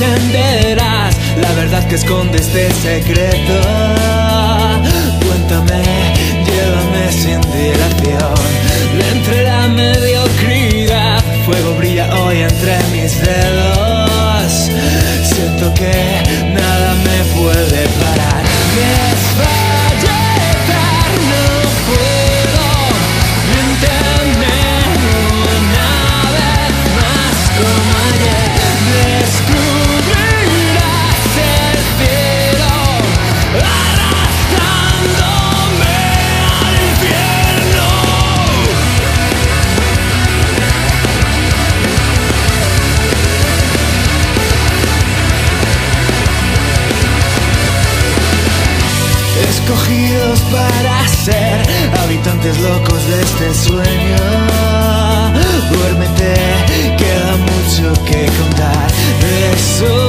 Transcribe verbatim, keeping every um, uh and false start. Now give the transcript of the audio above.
entenderás la verdad que esconde este secreto. Cuéntame, llévame sin dilación de entre la mediocridad. Fuego brilla hoy entre mis dedos. Siento que nada me puede parar. Desfallecer no puedo. Miénteme una vez más como ayer. Descubrirás el cielo arrastrándome al infierno. Escogidos para ser habitantes locos de este sueño. Duérmete, queda mucho que contar. De eso